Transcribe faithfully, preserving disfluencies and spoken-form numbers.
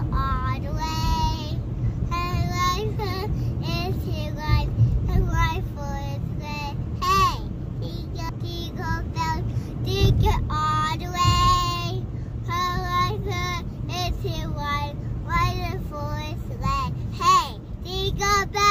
all the way. Her life is his life, her life is red. Hey, jingle, jingle bells, jingle all the way. Her life is his life, life is red. Hey, jingle bells.